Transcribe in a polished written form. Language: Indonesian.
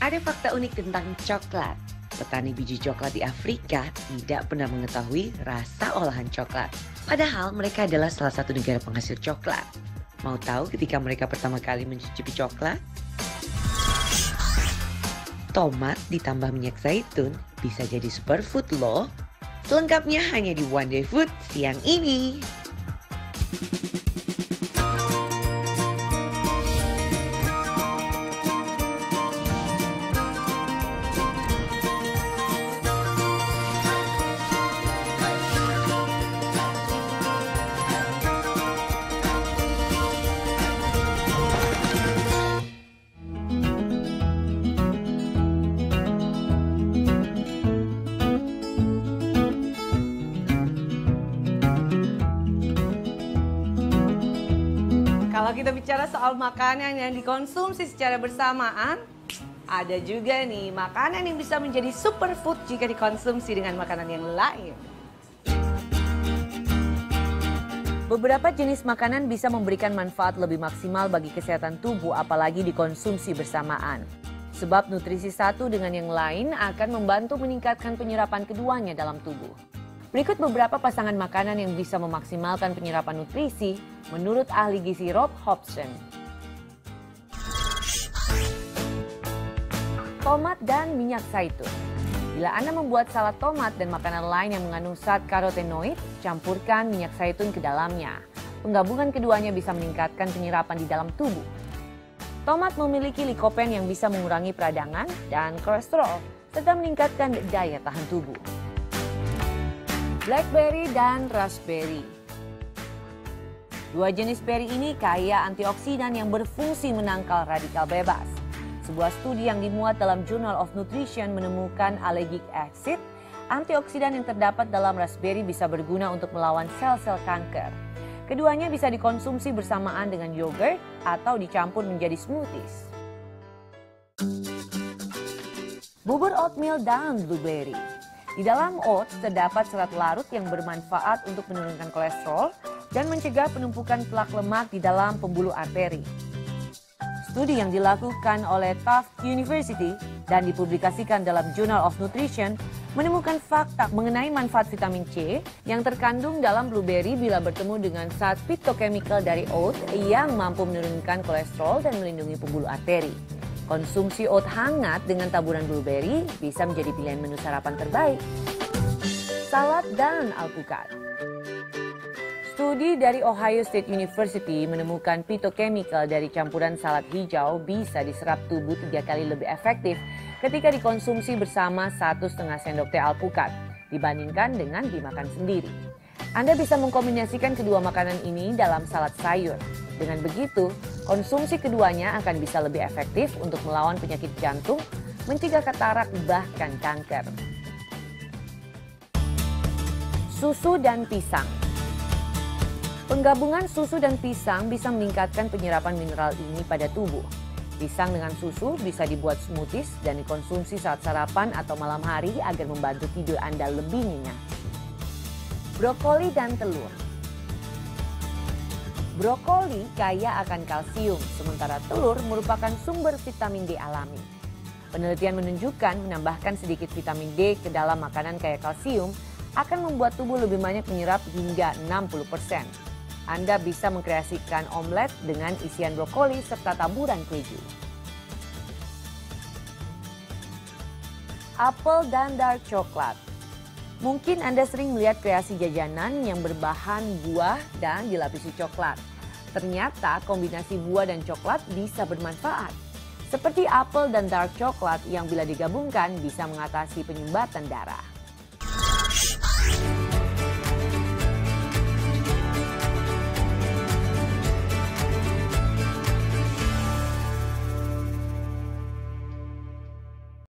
Ada fakta unik tentang coklat. Petani biji coklat di Afrika tidak pernah mengetahui rasa olahan coklat. Padahal mereka adalah salah satu negara penghasil coklat. Mau tahu ketika mereka pertama kali mencicipi coklat? Tomat ditambah minyak zaitun bisa jadi superfood loh. Selengkapnya hanya di One Day Food siang ini. Kalau kita bicara soal makanan yang dikonsumsi secara bersamaan, ada juga nih makanan yang bisa menjadi superfood jika dikonsumsi dengan makanan yang lain. Beberapa jenis makanan bisa memberikan manfaat lebih maksimal bagi kesehatan tubuh apalagi dikonsumsi bersamaan. Sebab nutrisi satu dengan yang lain akan membantu meningkatkan penyerapan keduanya dalam tubuh. Berikut beberapa pasangan makanan yang bisa memaksimalkan penyerapan nutrisi menurut ahli gizi Rob Hobson. Tomat dan minyak zaitun. Bila Anda membuat salad tomat dan makanan lain yang mengandung zat karotenoid, campurkan minyak zaitun ke dalamnya. Penggabungan keduanya bisa meningkatkan penyerapan di dalam tubuh. Tomat memiliki likopen yang bisa mengurangi peradangan dan kolesterol, serta meningkatkan daya tahan tubuh. Blackberry dan raspberry. Dua jenis beri ini kaya antioksidan yang berfungsi menangkal radikal bebas. Sebuah studi yang dimuat dalam Journal of Nutrition menemukan allergic acid, antioksidan yang terdapat dalam raspberry bisa berguna untuk melawan sel-sel kanker. Keduanya bisa dikonsumsi bersamaan dengan yogurt atau dicampur menjadi smoothies. Bubur oatmeal dan blueberry. Di dalam oats terdapat serat larut yang bermanfaat untuk menurunkan kolesterol dan mencegah penumpukan plak lemak di dalam pembuluh arteri. Studi yang dilakukan oleh Tufts University dan dipublikasikan dalam Journal of Nutrition menemukan fakta mengenai manfaat vitamin C yang terkandung dalam blueberry bila bertemu dengan zat phytochemical dari oat yang mampu menurunkan kolesterol dan melindungi pembuluh arteri. Konsumsi oat hangat dengan taburan blueberry bisa menjadi pilihan menu sarapan terbaik. Salad dan alpukat. Studi dari Ohio State University menemukan phytochemical dari campuran salad hijau bisa diserap tubuh 3 kali lebih efektif ketika dikonsumsi bersama 1,5 sendok teh alpukat dibandingkan dengan dimakan sendiri. Anda bisa mengkombinasikan kedua makanan ini dalam salad sayur. Dengan begitu, konsumsi keduanya akan bisa lebih efektif untuk melawan penyakit jantung, mencegah katarak, bahkan kanker. Susu dan pisang. Penggabungan susu dan pisang bisa meningkatkan penyerapan mineral ini pada tubuh. Pisang dengan susu bisa dibuat smoothies dan dikonsumsi saat sarapan atau malam hari agar membantu tidur Anda lebih nyenyak. Brokoli dan telur. Brokoli kaya akan kalsium, sementara telur merupakan sumber vitamin D alami. Penelitian menunjukkan menambahkan sedikit vitamin D ke dalam makanan kaya kalsium akan membuat tubuh lebih banyak menyerap hingga 60%. Anda bisa mengkreasikan omelet dengan isian brokoli serta taburan keju. Apel dan dark coklat. Mungkin Anda sering melihat kreasi jajanan yang berbahan buah dan dilapisi coklat. Ternyata kombinasi buah dan coklat bisa bermanfaat. Seperti apel dan dark coklat yang bila digabungkan bisa mengatasi penyumbatan darah.